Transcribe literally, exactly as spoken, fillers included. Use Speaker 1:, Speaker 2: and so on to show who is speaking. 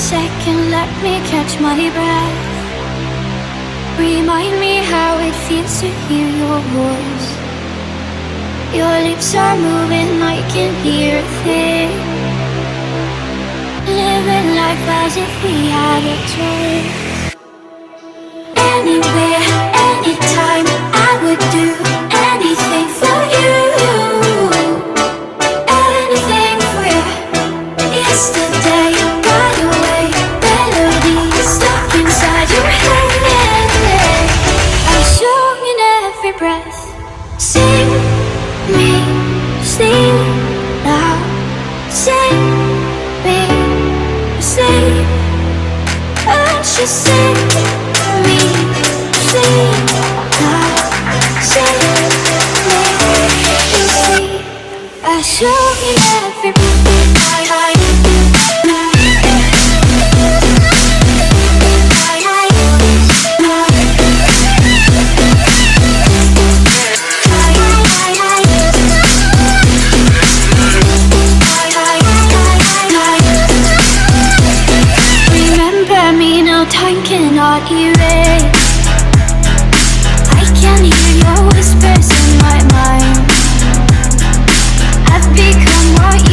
Speaker 1: second, let me catch my breath. Remind me how it feels to hear your voice. Your lips are moving, I can hear a thing. Living life as if we had a choice. Anywhere, anytime, I would do anything for you. Anything for you. Yesterday you got away, melody stuck inside your head. I sung in every breath. Sing me, sing now. Sing me, sing. And she sing me, sing now. Sing me, sing. I sung in every breath. Time cannot erase. I can hear your whispers in my mind. I've become what